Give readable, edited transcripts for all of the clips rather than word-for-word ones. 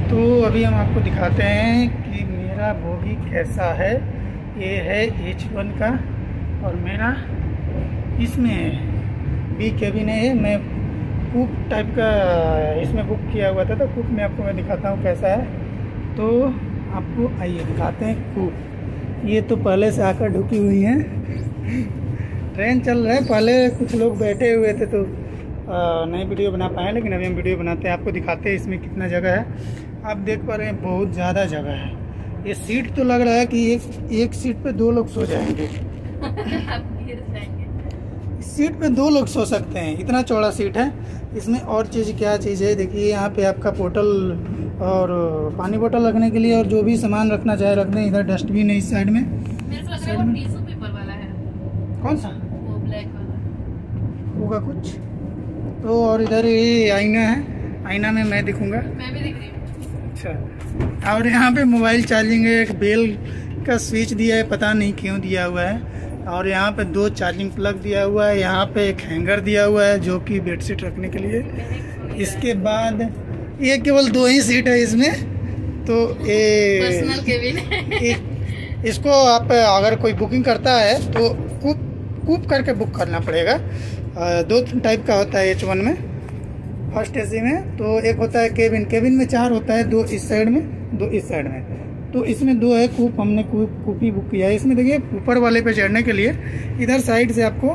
तो अभी हम आपको दिखाते हैं कि मेरा बोगी कैसा है। ये है H1 का और मेरा इसमें बी केबिन है। मैं कूप टाइप का इसमें बुक किया हुआ था, तो कूप में आपको मैं दिखाता हूँ कैसा है। तो आपको आइए दिखाते हैं कूप। ये तो पहले से आकर ढुकी हुई है। ट्रेन चल रहा है, पहले कुछ लोग बैठे हुए थे तो नई वीडियो बना पाए, लेकिन अभी हम वीडियो बनाते हैं, आपको दिखाते हैं इसमें कितना जगह है। आप देख पा रहे हैं बहुत ज़्यादा जगह है। ये सीट तो लग रहा है कि एक सीट पे 2 लोग सो जाएंगे। इस सीट पे 2 लोग सो सकते हैं, इतना चौड़ा सीट है। इसमें और चीज़ क्या चीज़ है देखिए, यहाँ पे आपका बोतल और पानी बोतल रखने के लिए और जो भी सामान रखना चाहे रख दें। इधर डस्टबिन है इस साइड में। मेरे को लग रहा है वो टिश्यू पेपर वाला है। कौन सा? वो ब्लैक वाला होगा कुछ तो। और इधर ये आईना है, आईना में मैं दिखूंगा। मैं भी दिख रही हूँ। अच्छा, और यहाँ पे मोबाइल चार्जिंग है। एक बेल का स्विच दिया है, पता नहीं क्यों दिया हुआ है। और यहाँ पे 2 चार्जिंग प्लग दिया हुआ है। यहाँ पे एक हैंगर दिया हुआ है जो कि बेडशीट रखने के लिए। इसके बाद ये केवल 2 ही सीट है इसमें, तो ये पर्सनल केबिन है। इसको आप अगर कोई बुकिंग करता है तो कूप करके बुक करना पड़ेगा। 2 टाइप का होता है H1 में, फर्स्ट एसी में। तो एक होता है केबिन में 4 होता है, 2 इस साइड में 2 इस साइड में। तो इसमें 2 है कूप, हमने कूप ही बुक किया है। इसमें देखिए ऊपर वाले पे चढ़ने के लिए इधर साइड से आपको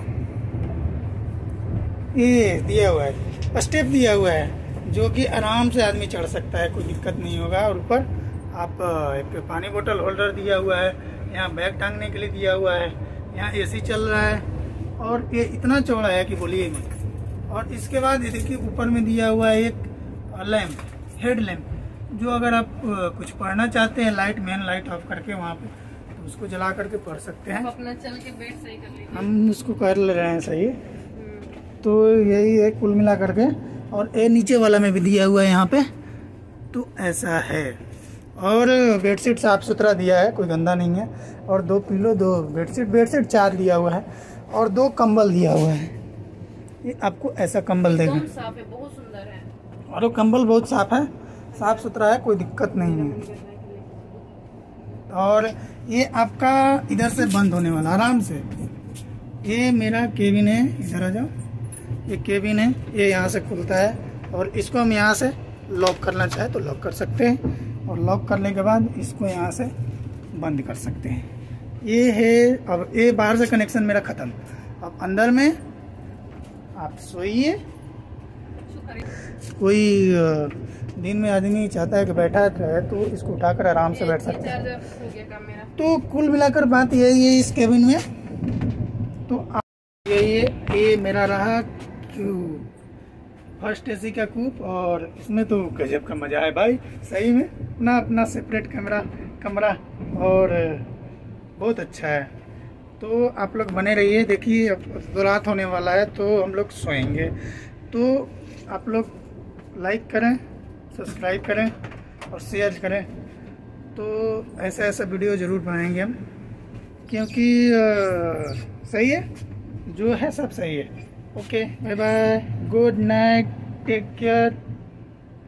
ये दिया हुआ है, स्टेप दिया हुआ है, जो कि आराम से आदमी चढ़ सकता है, कोई दिक्कत नहीं होगा। और ऊपर आप एक पानी बोतल होल्डर दिया हुआ है, यहाँ बैग टांगने के लिए दिया हुआ है, यहाँ एसी चल रहा है और ये इतना चौड़ा है कि बोलिए नहीं। और इसके बाद ये देखिए ऊपर में दिया हुआ है एक लैम्प, हेड लैम्प, जो अगर आप कुछ पढ़ना चाहते हैं लाइट, मेन लाइट ऑफ करके वहाँ पे, तो उसको जला करके पढ़ सकते हैं। अपना चल के बेड सही कर लीजिए। हम उसको कर ले रहे हैं सही। तो यही है कुल मिला करके। और ये नीचे वाला में भी दिया हुआ है यहाँ पे, तो ऐसा है। और बेडशीट साफ सुथरा दिया है, कोई गंदा नहीं है। और 2 पिलो, 2 बेडशीट 4 दिया हुआ है और 2 कंबल दिया हुआ है। ये आपको ऐसा कंबल देगा, साफ है, बहुत सुंदर है। और वो कंबल बहुत साफ है, साफ सुथरा है, कोई दिक्कत नहीं है। और ये आपका इधर से बंद होने वाला आराम से। ये मेरा केबिन है, इधर आ जाओ। ये केबिन है, ये यहाँ से खुलता है और इसको हम यहाँ से लॉक करना चाहे तो लॉक कर सकते हैं। और लॉक करने के बाद इसको यहाँ से बंद कर सकते हैं। ये है। अब ये बाहर से कनेक्शन मेरा ख़त्म। अब अंदर में आप सोइए। कोई दिन में आदमी चाहता है कि बैठा है तो इसको उठाकर आराम से बैठ सकते हैं। तो कुल मिलाकर बात यही है इस केबिन में। तो यही है, ये मेरा रहा फर्स्ट एसी का कूप। और इसमें तो गजब का मज़ा है भाई, सही में। अपना सेपरेट कमरा और बहुत अच्छा है। तो आप लोग बने रहिए। देखिए अब रात होने वाला है तो हम लोग सोएंगे। तो आप लोग लाइक करें, सब्सक्राइब करें और शेयर करें। तो ऐसा वीडियो ज़रूर बनाएंगे हम, क्योंकि सही है, जो है सब सही है। Okay, bye bye, good night, take care.